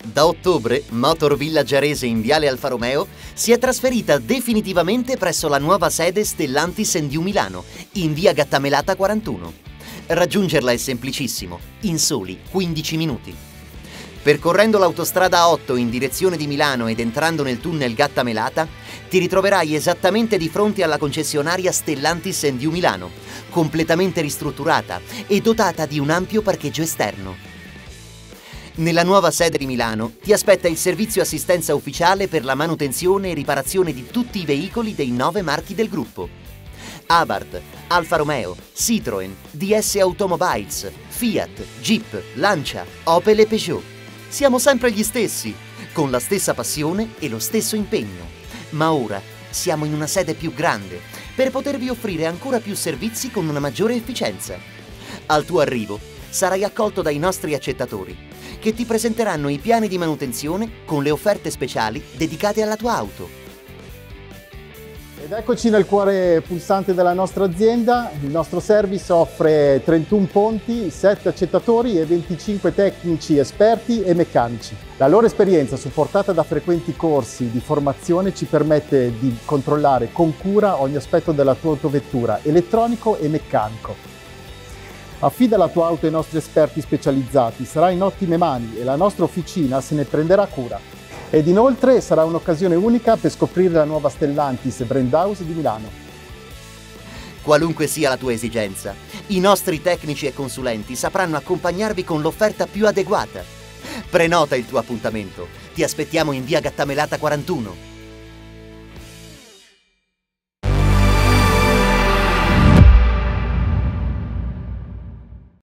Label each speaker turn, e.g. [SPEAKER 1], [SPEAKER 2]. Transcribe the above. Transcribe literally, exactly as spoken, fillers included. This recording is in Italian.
[SPEAKER 1] Da ottobre, Motor Village Arese in Viale Alfa Romeo si è trasferita definitivamente presso la nuova sede Stellantis and You Milano, in via Gattamelata quarantuno. Raggiungerla è semplicissimo, in soli quindici minuti. Percorrendo l'autostrada A otto in direzione di Milano ed entrando nel tunnel Gattamelata, ti ritroverai esattamente di fronte alla concessionaria Stellantis and You Milano, completamente ristrutturata e dotata di un ampio parcheggio esterno. Nella nuova sede di Milano ti aspetta il servizio assistenza ufficiale per la manutenzione e riparazione di tutti i veicoli dei nove marchi del gruppo. Abarth, Alfa Romeo, Citroën, D S Automobiles, Fiat, Jeep, Lancia, Opel e Peugeot. Siamo sempre gli stessi, con la stessa passione e lo stesso impegno. Ma ora siamo in una sede più grande per potervi offrire ancora più servizi con una maggiore efficienza. Al tuo arrivo sarai accolto dai nostri accettatori, che ti presenteranno i piani di manutenzione con le offerte speciali dedicate alla tua auto.
[SPEAKER 2] Ed eccoci nel cuore pulsante della nostra azienda. Il nostro service offre trentuno ponti, sette accettatori e venticinque tecnici esperti e meccanici. La loro esperienza, supportata da frequenti corsi di formazione, ci permette di controllare con cura ogni aspetto della tua autovettura, elettronico e meccanico. Affida la tua auto ai nostri esperti specializzati, sarà in ottime mani e la nostra officina se ne prenderà cura. Ed inoltre sarà un'occasione unica per scoprire la nuova Stellantis Brand House di Milano.
[SPEAKER 1] Qualunque sia la tua esigenza, i nostri tecnici e consulenti sapranno accompagnarvi con l'offerta più adeguata. Prenota il tuo appuntamento. Ti aspettiamo in via Gattamelata quarantuno.